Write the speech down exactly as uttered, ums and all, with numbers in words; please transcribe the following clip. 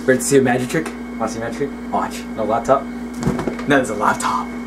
Ready to see a magic trick? Want to see a magic trick? Watch. No laptop? No, there's a laptop.